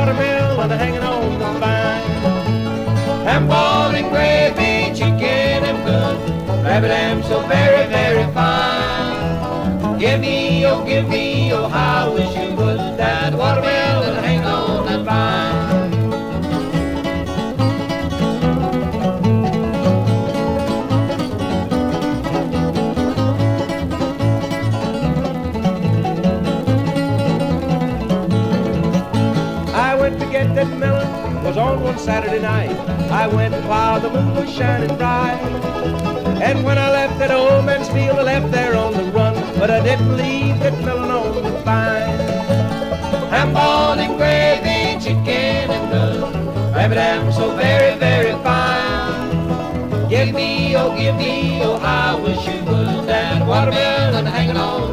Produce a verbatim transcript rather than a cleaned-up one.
watermelon hanging on the vine. Ham, ball, and gravy, chicken and good, rabbit ham so very, very fine. Give me, oh, give me, oh, how I wish you would, that watermelon hanging on that vine. I went to get that melon, was on one Saturday night. I went while the moon was shining bright. And when I left that old man's field, I left there on the run, but I didn't leave that melon on the vine. Ham, ball, and gravy, chicken and good, rabbit ham so very, very fine. Give me, oh, give me, oh, how I wish you would, that watermelon hanging on